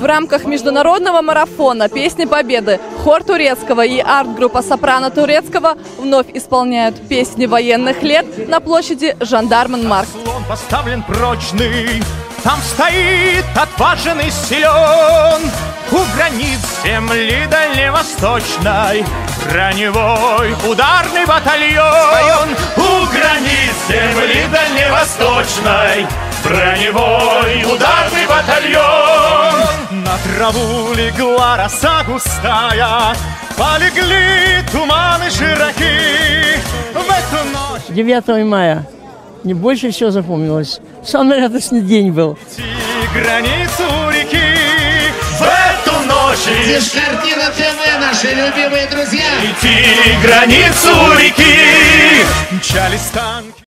В рамках международного марафона «Песни Победы» хор турецкого и арт-группа «Сопрано» турецкого вновь исполняют песни военных лет на площади Жандарменмаркт. Слон поставлен прочный, там стоит отважный силен. У границ земли дальневосточной броневой ударный батальон. У границ земли дальневосточной броневой ударный батальон. На траву легла роса густая, полегли туманы широки. В эту ночь 9 мая. Мне больше всего запомнилось. Самый радостный день был. Границу реки в эту ночь. Здесь картина ТВ, наши любимые друзья. Идти границу реки. Мчались танки.